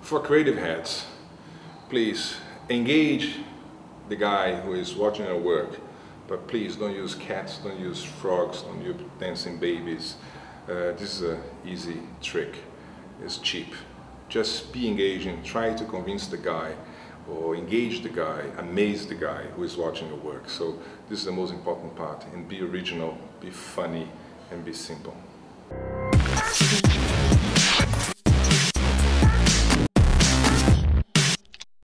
For creative heads, please engage the guy who is watching your work, but please don't use cats, don't use frogs, don't use dancing babies. This is an easy trick. It's cheap. Just be engaging, try to convince the guy or engage the guy, amaze the guy who is watching your work. So this is the most important part, and be original, be funny, and be simple.